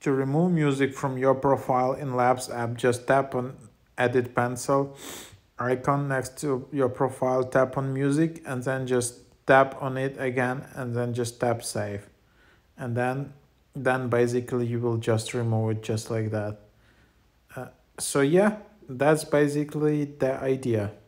To remove music from your profile in Lapse app, just tap on edit pencil icon next to your profile, tap on music, and then just tap on it again, and then just tap save. And then basically you will just remove it just like that. So yeah, that's basically the idea.